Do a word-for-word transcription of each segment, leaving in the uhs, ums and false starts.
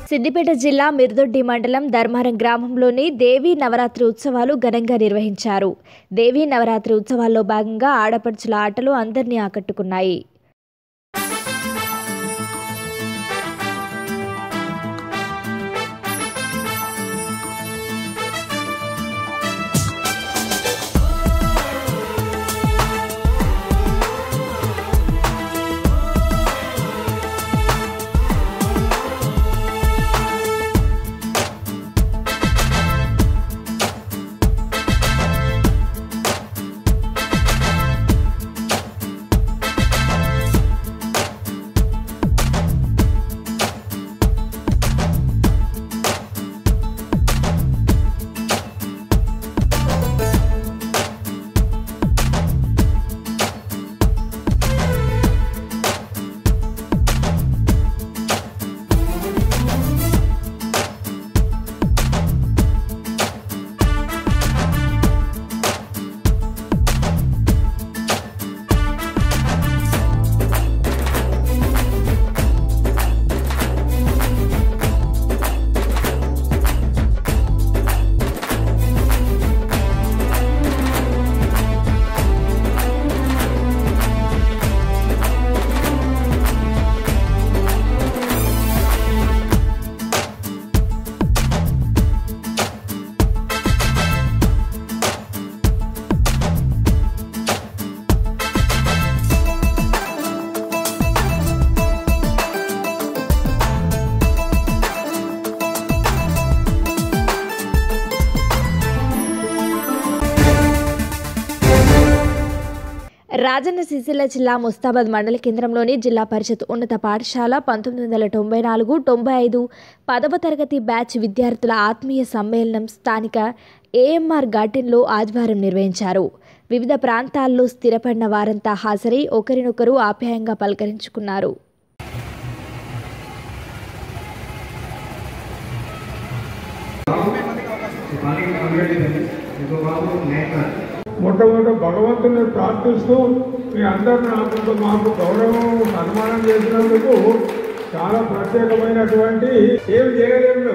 సిద్దిపేట జిల్లా మిర్దొడ్డి మండలం ధర్మారం గ్రామంలోని దేవీ నవరాత్రి ఉత్సవాలు ఘనంగా నిర్వహించారు. దేవీ నవరాత్రి ఉత్సవాల్లో భాగంగా ఆడపడుచుల ఆటలు అందరినీ ఆకట్టుకున్నాయి. రాజన్న సిరిసిల్ల జిల్లా ముస్తాబాద్ మండల కేంద్రంలోని జిల్లా పరిషత్ ఉన్నత పాఠశాల పంతొమ్మిది వందల తొంభై నాలుగు తొంభై ఐదు పదవ తరగతి బ్యాచ్ విద్యార్థుల ఆత్మీయ సమ్మేళనం స్థానిక ఏఎంఆర్ గార్డెన్లో ఆదివారం నిర్వహించారు. వివిధ ప్రాంతాల్లో స్థిరపడిన వారంతా హాజరై ఒకరినొకరు ఆప్యాయంగా పలకరించుకున్నారు. మొట్టమొదటి భగవంతుని ప్రార్థిస్తూ మీ అందరిని నాకు మాకు గౌరవం సన్మానం చేసినందుకు చాలా ప్రత్యేకమైనటువంటి ఏం చేయలేము.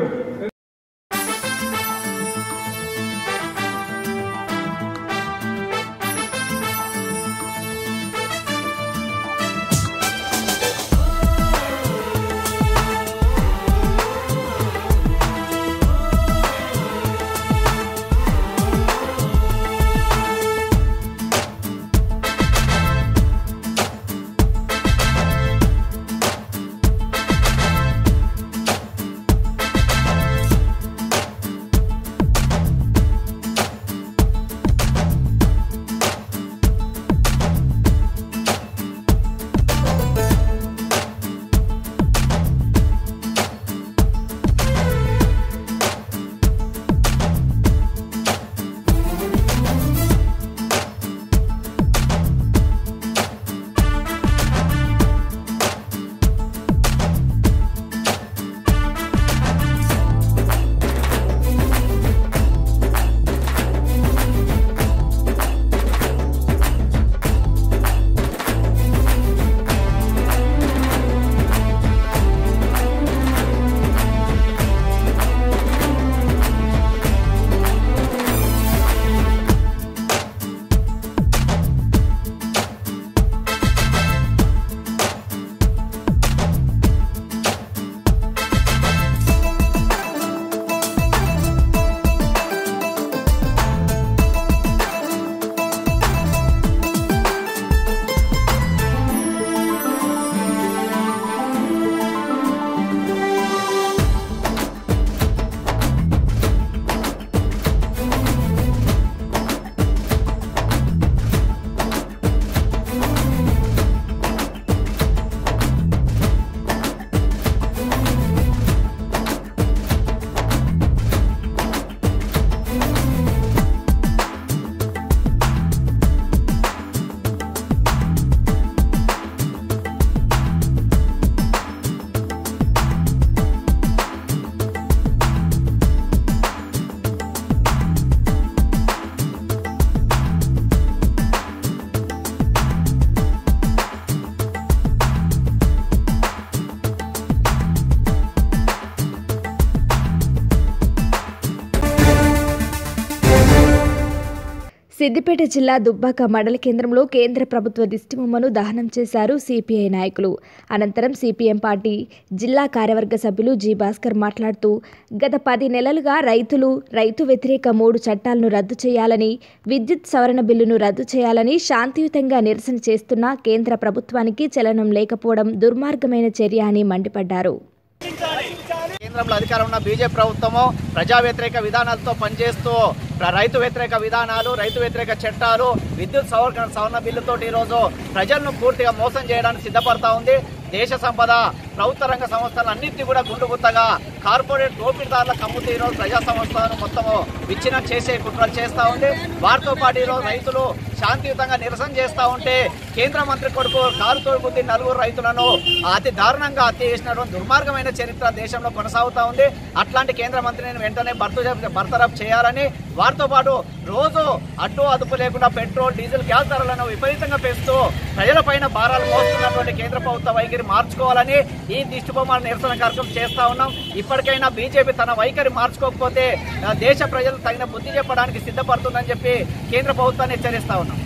సిద్దిపేట జిల్లా దుబ్బాక మండల కేంద్రంలో కేంద్ర ప్రభుత్వ దిష్టిబొమ్మను దహనం చేశారు సిపిఐ నాయకులు. అనంతరం సిపిఎం పార్టీ జిల్లా కార్యవర్గ సభ్యులు జి భాస్కర్ మాట్లాడుతూ, గత పది నెలలుగా రైతులు రైతు వ్యతిరేక మూడు చట్టాలను రద్దు చేయాలని, విద్యుత్ సవరణ బిల్లును రద్దు చేయాలని శాంతియుతంగా నిరసన చేస్తున్న కేంద్ర ప్రభుత్వానికి చలనం లేకపోవడం దుర్మార్గమైన చర్య అని మండిపడ్డారు. కేంద్రంలో అధికారం ఉన్న బీజేపీ ప్రభుత్వము ప్రజా వ్యతిరేక విధానాలతో పనిచేస్తూ రైతు వ్యతిరేక విధానాలు, రైతు వ్యతిరేక చట్టాలు, విద్యుత్ సవరణ సవరణ బిల్లుతోటి ఈరోజు ప్రజలను పూర్తిగా మోసం చేయడానికి సిద్ధపడతా ఉంది. దేశ సంపద, ప్రభుత్వ రంగ సంస్థలు అన్నింటినీ కూడా గుండుగుత్తగా కార్పొరేట్ దోపిడీదారులకు అమ్ముతూ ఈరోజు ప్రజా సంస్థలను మొత్తము విచ్ఛిన్నం చేసే కుట్రలు చేస్తూ ఉంది. వారితో పాటు ఈరోజు రైతులు శాంతియుతంగా నిరసన చేస్తూ ఉంటే కేంద్ర మంత్రి కొడుకు కారుతో బుద్ధి నలుగురు రైతులను అతి దారుణంగా హత్య చేసినటువంటి దుర్మార్గమైన చరిత్ర దేశంలో కొనసాగుతూ ఉంది. అట్లాంటి కేంద్ర మంత్రిని వెంటనే బర్తరఫ్ చేయాలని, వారితో పాటు రోజు అడ్డు అదుపు లేకుండా పెట్రోల్, డీజిల్, గ్యాస్ ధరలను విపరీతంగా పెంచుతూ ప్రజలపైన భారాలు మోస్తున్నటువంటి కేంద్ర ప్రభుత్వ వైఖరి మార్చుకోవాలని ఈ దిష్టిబొమ్మ నిరసన కార్యక్రమం చేస్తా ఉన్నాం. ఇప్పటికైనా బీజేపీ తన వైఖరి మార్చుకోకపోతే దేశ ప్రజలు తగిన బుద్ధి చెప్పడానికి సిద్ధపడుతుందని చెప్పి కేంద్ర ప్రభుత్వాన్ని హెచ్చరిస్తా ఉన్నాం.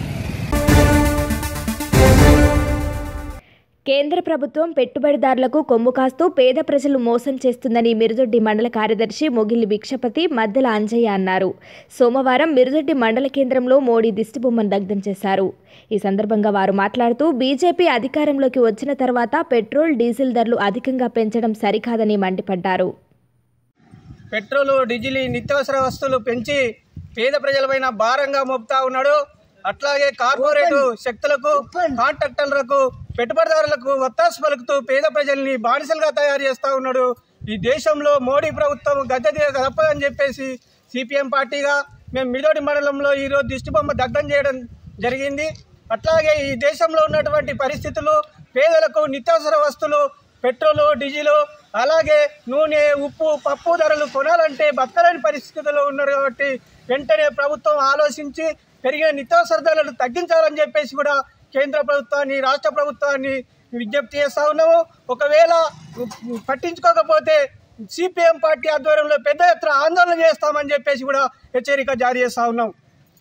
కేంద్ర ప్రభుత్వం పెట్టుబడిదారులకు కొమ్ము కాస్తూ పేద ప్రజలు మోసం చేస్తుందని మిరుదొడ్డి మండల కార్యదర్శి మొగిలి భిక్షపతి మద్దెల అంజయ్య అన్నారు. సోమవారం మిరుదొడ్డి మండల కేంద్రంలో మోడీ దిష్టిబొమ్మను దగ్ధం చేశారు. ఈ సందర్భంగా వారు మాట్లాడుతూ, బీజేపీ అధికారంలోకి వచ్చిన తర్వాత పెట్రోల్, డీజిల్ ధరలు అధికంగా పెంచడం సరికాదని మండిపడ్డారు. పెట్రోలు, డీజిల్, నిత్యావసర వస్తువులు పెంచి పేద ప్రజలపైన భారంగా మోపుతా ఉన్నాడు. అట్లాగే కార్పొరేట్ శక్తులకు, కాంట్రాక్టర్లకు, పెట్టుబడిదారులకు వత్తాసు పలుకుతూ పేద ప్రజల్ని బానిసలుగా తయారు చేస్తూ ఉన్నాడు. ఈ దేశంలో మోడీ ప్రభుత్వం గద్దె తప్పదని చెప్పేసి సిపిఎం పార్టీగా మేము మిరుదొడ్డి మండలంలో ఈరోజు దిష్టిబొమ్మ దగ్ధం చేయడం జరిగింది. అట్లాగే ఈ దేశంలో ఉన్నటువంటి పరిస్థితులు, పేదలకు నిత్యావసర వస్తువులు, పెట్రోలు, డీజిల్, అలాగే నూనె, ఉప్పు, పప్పు ధరలు కొనాలంటే బతకలేని పరిస్థితుల్లో ఉన్నారు. కాబట్టి వెంటనే ప్రభుత్వం ఆలోచించి పెరిగిన నిత్యావసర ధరలు తగ్గించాలని చెప్పేసి కూడా కేంద్ర ప్రభుత్వాన్ని, రాష్ట్ర ప్రభుత్వాన్ని విజ్ఞప్తి చేస్తా ఉన్నాము. ఒకవేళ పట్టించుకోకపోతే సిపిఎం పార్టీ ఆధ్వర్యంలో పెద్ద ఎత్తున ఆందోళన చేస్తామని చెప్పేసి కూడా హెచ్చరిక జారీ చేస్తా ఉన్నాం.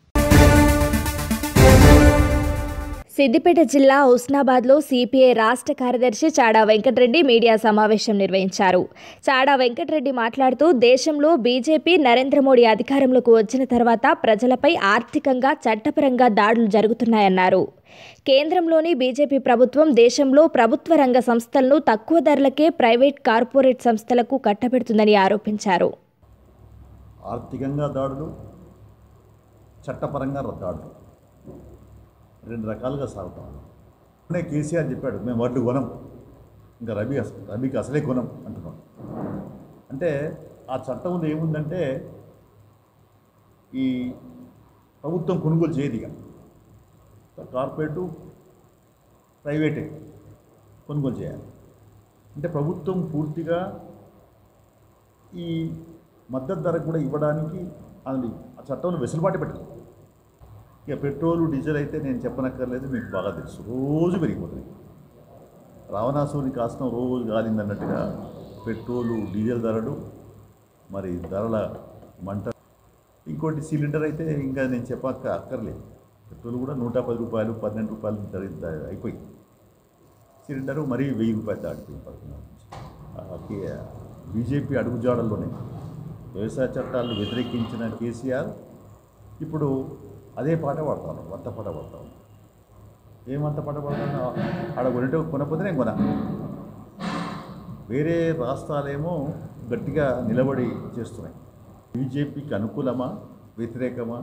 సిద్దిపేట జిల్లా హుస్నాబాద్లో సిపిఐ రాష్ట్ర కార్యదర్శి చాడా వెంకటరెడ్డి మీడియా సమావేశం నిర్వహించారు. చాడా వెంకటరెడ్డి మాట్లాడుతూ, దేశంలో బీజేపీ నరేంద్ర మోడీ అధికారంలోకి వచ్చిన తర్వాత ప్రజలపై ఆర్థికంగా, చట్టపరంగా దాడులు జరుగుతున్నాయన్నారు. కేంద్రంలోని బీజేపీ ప్రభుత్వం దేశంలో ప్రభుత్వ రంగ సంస్థలను తక్కువ ధరలకే ప్రైవేట్, కార్పొరేట్ సంస్థలకు కట్టబెడుతుందని ఆరోపించారు. ఆర్థికంగా దాడులు, చట్టపరంగా దాడులు రెండు రకాలుగా సాగుతాం. అనే కేసీఆర్ చెప్పాడు, మేము వడ్లు కొనం, ఇంకా రబీ రబీకి అసలే కొనం అంటున్నాం. అంటే ఆ చట్టంలో ఏముందంటే ఈ ప్రభుత్వం కొనుగోలు చేయదిగా, కార్పొరేటు, ప్రైవేటే కొనుగోలు చేయాలి. అంటే ప్రభుత్వం పూర్తిగా ఈ మద్దతు ధర కూడా ఇవ్వడానికి అది ఆ చట్టంలో వెసులుబాటు పెట్టాలి. ఇక పెట్రోలు, డీజిల్ అయితే నేను చెప్పనక్కర్లేదు, మీకు బాగా తెలుసు, రోజు పెరిగిపోతుంది. రావణాసుని కాస్తం రోజు గాలిందన్నట్టుగా పెట్రోలు, డీజిల్ ధరలు, మరి ధరల మంట. ఇంకోటి సిలిండర్ అయితే ఇంకా నేను చెప్పక్క అక్కర్లేదు. పెట్రోల్ కూడా నూట పది రూపాయలు, పన్నెండు రూపాయలు ధర అయిపోయి, సిలిండరు మరీ వెయ్యి రూపాయలు దాటిపోయి పడుతుంది. బీజేపీ అడుగుజాడల్లోనే వ్యవసాయ చట్టాలను వ్యతిరేకించిన కేసీఆర్ ఇప్పుడు అదే పాట పడతాను, వంత పాట పడతాను. ఏం వంత పాట పడతాను? ఆడ కొనేటో కొనకపోతే నేను కొన. వేరే రాష్ట్రాలేమో గట్టిగా నిలబడి చేస్తున్నాయి. బీజేపీకి అనుకూలమా, వ్యతిరేకమా?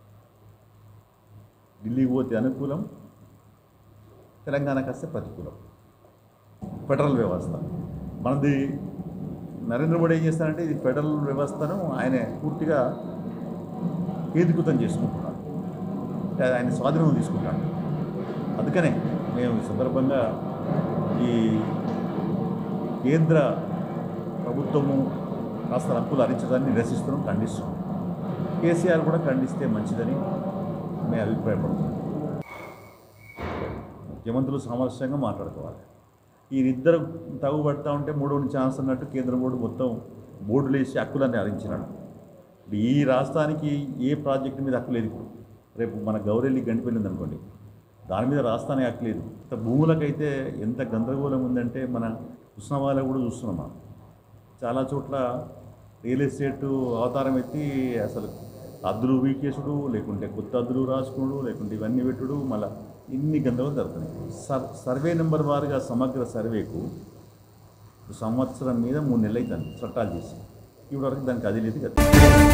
ఢిల్లీ పోతే అనుకూలం, తెలంగాణకు వస్తే ప్రతికూలం. ఫెడరల్ వ్యవస్థ మనది. నరేంద్ర మోడీ ఏం చేస్తారంటే ఇది ఫెడరల్ వ్యవస్థను ఆయన పూర్తిగా కేంద్రీకృతం చేసుకుంటున్నాడు, ఆయన స్వాధీనం తీసుకుంటాడు. అందుకనే మేము ఈ సందర్భంగా ఈ కేంద్ర ప్రభుత్వము కాస్త హక్కులు హరించడాన్ని నిరసిస్తున్నాం, ఖండిస్తున్నాం. కేసీఆర్ కూడా ఖండిస్తే మంచిదని మేము అభిప్రాయపడుతున్నాం. ముఖ్యమంత్రులు సామరస్యంగా మాట్లాడుకోవాలి. ఈ ఇద్దరు తగుబడతా ఉంటే మూడోని ఛాన్స్ అన్నట్టు కేంద్ర బోర్డు మొత్తం బోర్డులు వేసి హక్కులన్నీ హరించినాడు. ఈ రాష్ట్రానికి ఏ ప్రాజెక్టు మీద హక్కు లేదు. ఇప్పుడు రేపు మన గౌరెల్లి గండిపోయింది అనుకోండి, దాని మీద రాస్తానే హక్కలేదు. ఇంత భూములకైతే ఎంత గందరగోళం ఉందంటే మన కృష్ణవాళ్ళ కూడా చూస్తున్నాం. మనం చాలా చోట్ల రియల్ ఎస్టేట్ అవతారం ఎత్తి అసలు అద్దులు వీకేసుడు, లేకుంటే కొత్త అద్దులు రాసుకుడు, లేకుంటే ఇవన్నీ పెట్టుడు, మళ్ళీ ఇన్ని గందరగోళం జరుగుతున్నాయి. సర్ సర్వే నెంబర్ వారుగా సమగ్ర సర్వేకు సంవత్సరం మీద మూడు నెలలు అవుతుంది చట్టాలు చేసి, ఇప్పటి వరకు దానికి అది లేదు కదా.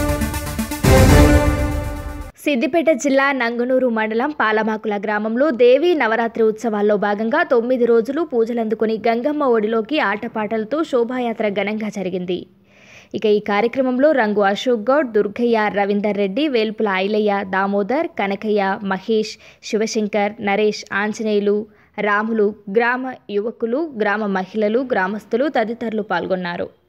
సిద్దిపేట జిల్లా నంగనూరు మండలం పాలమాకుల గ్రామంలో దేవీ నవరాత్రి ఉత్సవాల్లో భాగంగా తొమ్మిది రోజులు పూజలందుకుని గంగమ్మ ఒడిలోకి ఆటపాటలతో శోభాయాత్ర ఘనంగా జరిగింది. ఇక ఈ కార్యక్రమంలో రంగు అశోక్ గౌడ్, దుర్గయ్య, రవీందర్ రెడ్డి, వేల్పుల ఐలయ్య, దామోదర్, కనకయ్య, మహేష్, శివశంకర్, నరేష్, ఆంజనేయులు, రాములు, గ్రామ యువకులు, గ్రామ మహిళలు, గ్రామస్తులు తదితరులు పాల్గొన్నారు.